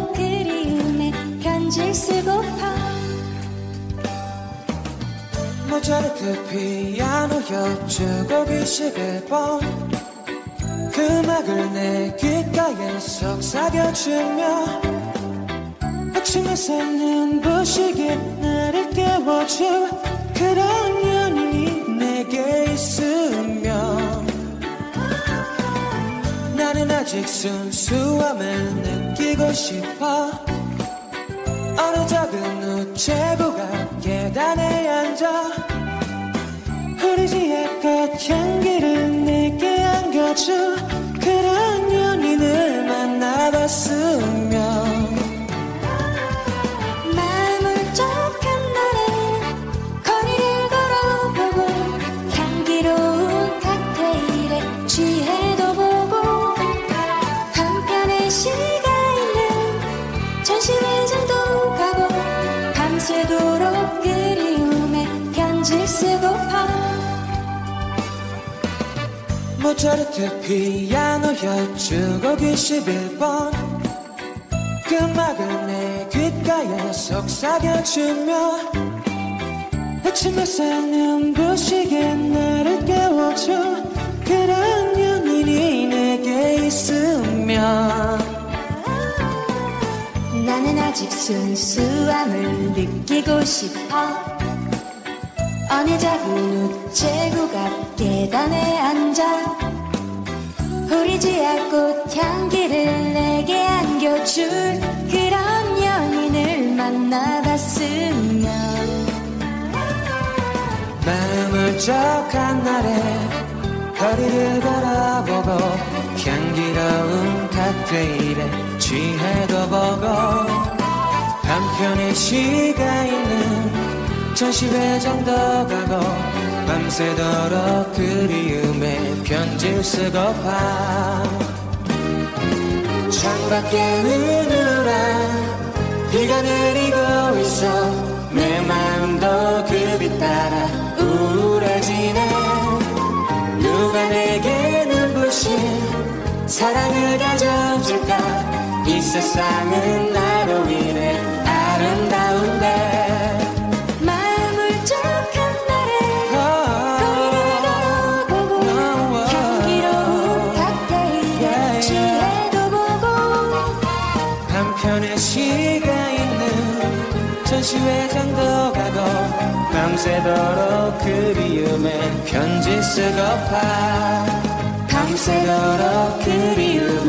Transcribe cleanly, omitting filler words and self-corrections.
밤새도록 그리움에 편지를 쓰고파. 모차르트 피아노 협주곡 21번 그 음악을 내 귓가에 속삭여주며 아침에서 눈부시게 나를 깨워줘. 그런 연인이 내게 있으면 나는 아직 순수함을 느끼고 싶어. 어느 작은 우체국 앞 계단에 앉아 우리 집의 꽃향기를 내게 안겨줘. 그런 연인을 만나봤으면 마음 울적한 날에 거리를 걸어보고 향기로운 칵테일에 취해도 보고 한편의 시가 있는 전시회장도 가고 밤새도록 그리움에 편지를 쓰고파. 모차르트 피아노 협주곡 21번 그 음악을 내 귓가에 속삭여주며 아침에서 눈부시게 나를 깨워줘. 그런 연인이 내게 있으면 나는 아직 순수함을 느끼고 싶어. 어느 작은 우체국 앞 계단에 앉아 우리 지하 꽃향기를 내게 안겨줄 그런 연인을 만나봤으면 마음 울적한 날에 거리를 걸어보고 향기로운 칵테일에 취해도 보고 한편의 시가 있는 전시회장도 가고 밤새도록 그리움에 편지를 쓰고파. 창밖에 은은한 비가 내리고 있어. 내 마음도 그 빛 따라 우울해지네. 누가 내게 눈부신 사랑을 가져줄까. 이 세상은 나로 인해 아름다운데 마음 울적한 날에 거리를 걸어보고 향기로운 칵테일에 취해도 보고 한편의 시가 있는 전시회장도 가고 밤새도록 그리움에 편지 쓰고파. 밤새도록 그리움